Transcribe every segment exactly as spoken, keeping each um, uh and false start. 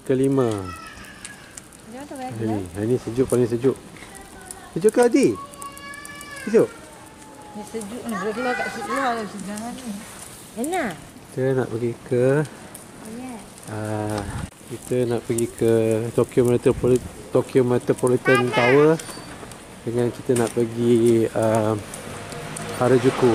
kelima. Hari ni, hari ni sejuk, paling sejuk. Sejuk ke Adi? Sejuk? Ni sejuk ni, boleh keluar kat situ lah sejarah ni. Enak. Kita nak pergi ke uh, kita nak pergi ke Tokyo Metropolitan Tokyo Metropolitan Tower dengan kita nak pergi uh, Harajuku.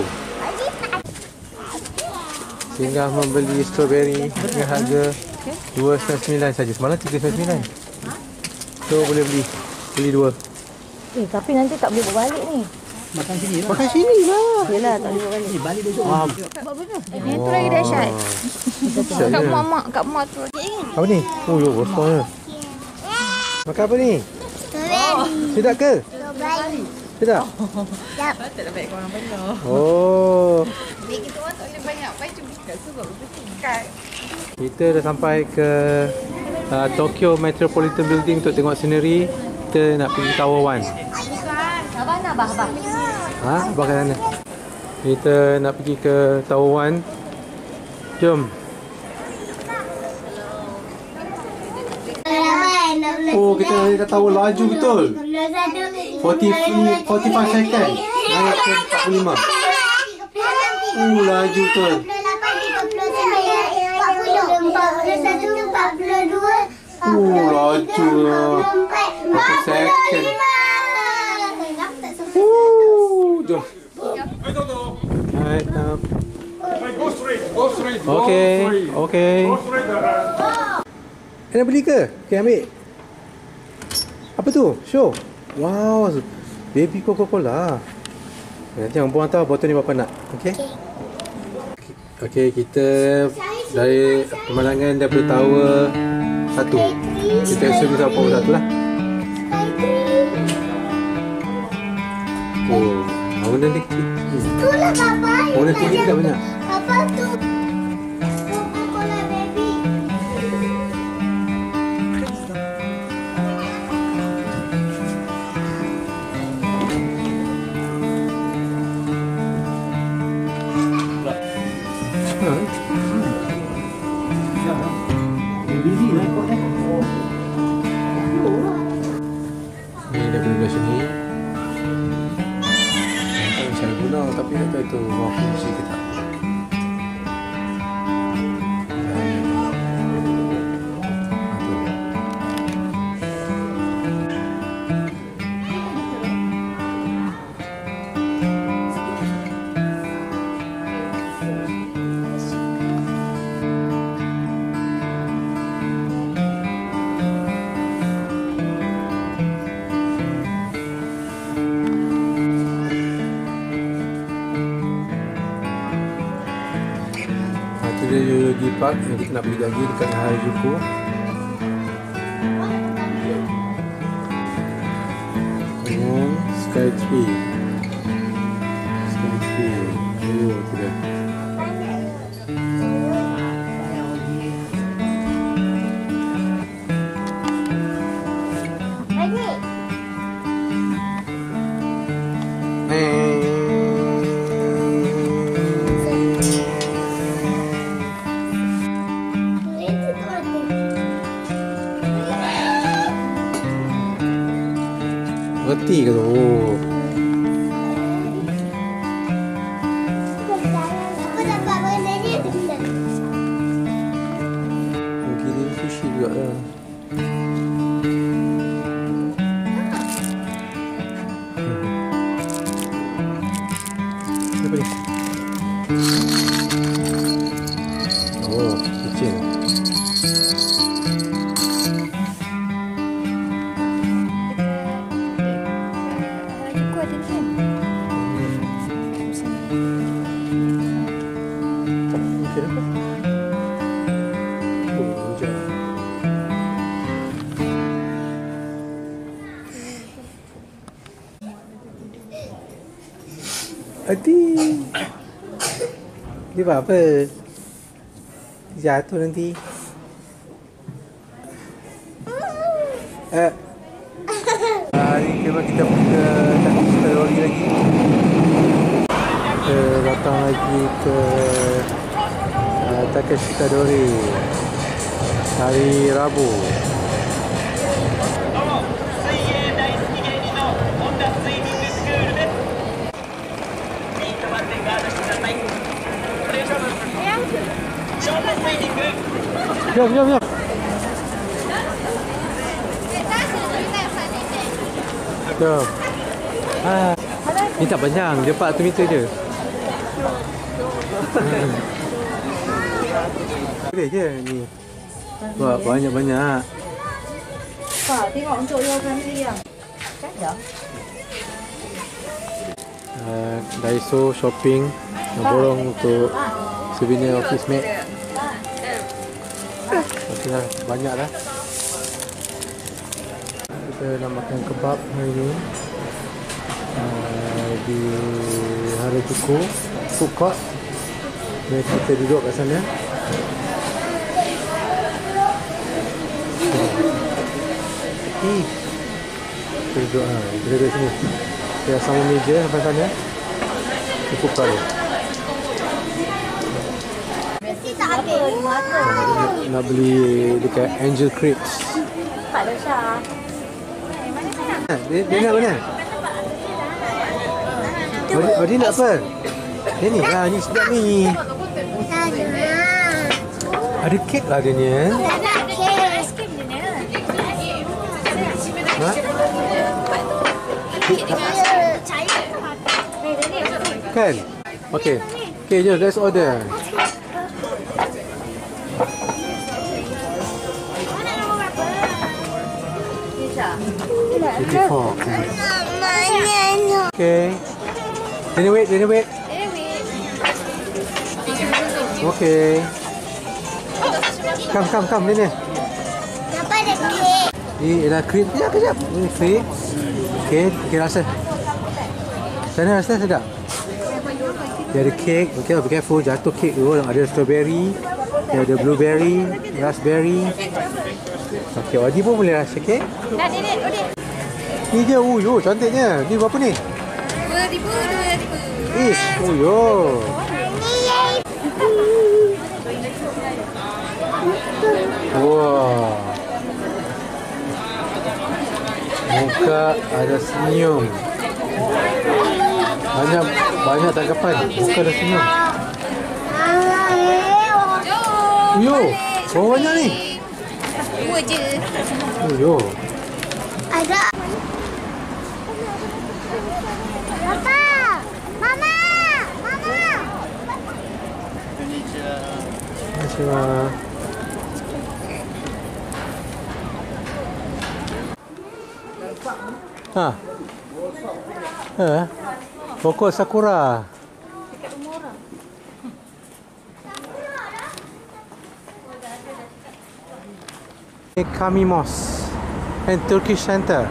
Singgah membeli strawberry dengan harga dua sembilan sembilan saja. Semalam tiga sembilan sembilan. So boleh beli beli dua. Eh, tapi nanti tak boleh bawa balik ni. Makan sini lah. Makan sini lah. Yelah, tak boleh bawa balik. Ni balik besok. Ah, Buat betul. Yang tu lagi dahsyat. Kat Mak mak kat mak tu. apa ni? Oh, yo, rosanya. Makan apa ni? Sedap ke? Sedap? Sedap. Tak ada baik korang banyak. Oh. Bila kita orang tak boleh banyak. Baik cuma kat sebab betul kat. Kita dah sampai ke uh, Tokyo Metropolitan Building untuk tengok scenery. Kita nak pergi Tower One. Abang nak abang, abang. Ha? Abang kat sana. Kita nak pergi ke Tower One. Jom. Oh, kita nak dekat tower laju betul. forty-five second. Naik ke empat puluh lima. Oh, laju betul. Oh, laju. satu second. Oh, jom. Right now. Go straight, go straight. Okay, okay. Go straight. Kena beli ke? Okay, ambil. Apa tu? Show. Wow, baby Coca-Cola. Nanti yang buang tahu botol ni berapa nak. Okay? Okay, kita dari pemandangan daripada tower satu. Kita assume sampai tower satu lah. Oh, bangunan dia kecil. Itulah Papa. Bangunan tinggi tak banyak. Papa tu. Coca-Cola baby. Ni daripada belah sini. Tak saya guna tapi tak tahu itu mau fungsi ke tak. Dia Yoyogi Park yang kita nak pergi lagi dekat Harajuku. Dengan Skytree. Skytree. Oh, tu dah. Reti ke tu? Oh. Aku dapat benda ni. Mungkin ni sushi juga lah. Apa ni? Oh, kecil. Adi, dia buat apa? Jatuh nanti. Eh, hari ni kita pergi ke Takeshita-dori lagi. Kita datang lagi ke uh, Takeshita-dori. hari Rabu. Jom, jom, jom. Jom. Ah. Ni tak panjang, dia empat ratus meter je. Boleh je ni. Wah, banyak-banyak. Pak, tengok untuk your family yang. Kan dah? Uh, Daiso shopping nak borong untuk souvenir office mate. Okey lah, banyak dah. Kita nak makan kebab hari ni uh, di Harajuku food court. Mari kita duduk kat sana. Hmm. Kita duduk ha, kita duduk sini. Kita sama meja sampai sana. Kita food court dia. Nak, nak beli dekat Angel Crepes. Tak ada Syah. Dia, dia nak mana? Oh, dia, oh, dia nak apa? Dia ni lah, ni sedap ni. Ada kek lah dia ni eh. Ha? Kan? Okay. Okay, jom let's order. fifty-four. Okay. Then wait, then wait. Okay. Come, come, come, ni ni. Dapat ada kek. Ni ialah krim. Kejap, kejap. Ni krim. Okay, okay rasa. Sana rasa sedap. Dia ada kek. Okay, be careful. Jatuh kek tu. Ada strawberry. Dia ada blueberry. Raspberry. Okay, Odi pun boleh rasa kek. Dah, Nenek, udah. Ni je. Oh, yo, cantiknya. Ni berapa ni? Dua ribu, dua ribu. Ish, oh, yo. Wah. Muka ada senyum. Banyak banyak tanggapan. Muka ada senyum. Yo, berapa banyak ni? Dua je. Oh, yo. Ada. Papa, Mama, Mama. Terima kasih. Ha. Ha. Pokok sakura. Kami Mosque and Turkish Center.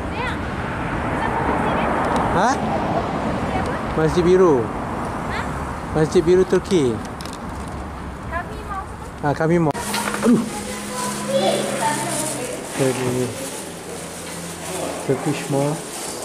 Ha? Masjid Biru. Masjid Biru Turki. Ha, Kami Mosque. Aduh. Jadi Turkish Mosque.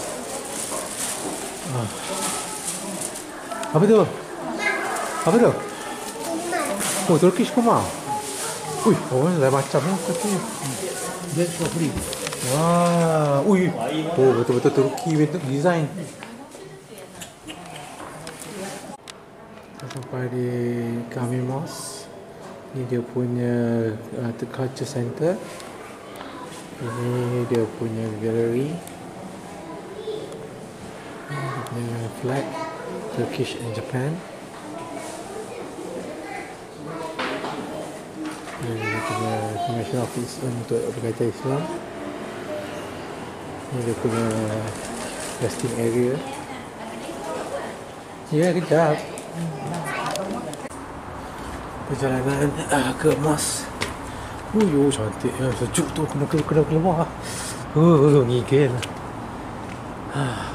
Ah. Apa tu? Apa tu? Oh, Turkish Kuma. Ui, oh, lain macam lah katanya. That's for free. Wah, ui. Oh, betul-betul Turki bentuk design. Sampai di Kami Mosque. Ni dia punya uh, culture center. Ini dia punya gallery. Dia punya flag Turkish and Japan. Ini dia punya Commission Office untuk berkaitan Islam. Ini dia punya resting area. Ya, kejap. Perjalanan uh, ke mosque. Oh, yo, cantik ya. Sejuk tu kena kena keluar. Oh, ngigil. Ah.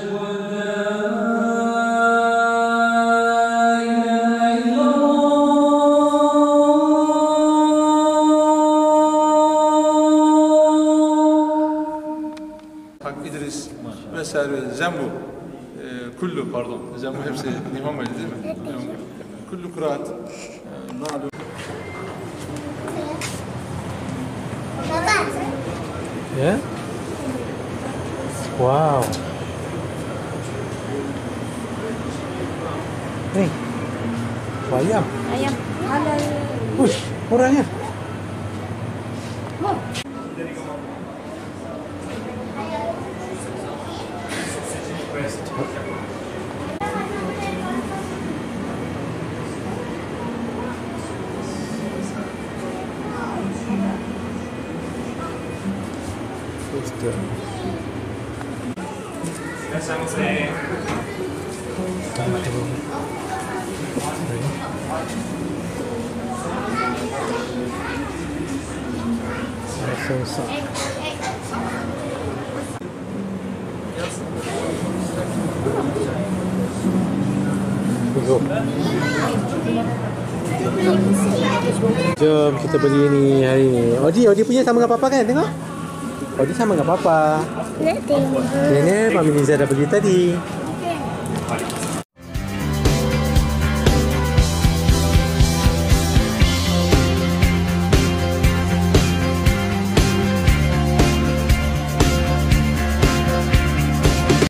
Hak İdris vesaire Zembu e, kullu pardon Zembu hepsi İmam Ali değil mi? Kullu kıraat nalu. Baba. Ya? Wow. Ni. Oh, ayam. Ayam halal. Ush, murahnya. Poster. Selesai. Jom. Jom kita beli ni hari ni. Odi, Odi punya sama dengan Papa kan? Tengok. Odi sama dengan Papa. Nak tengok. Ini Mami Niza dah beli tadi.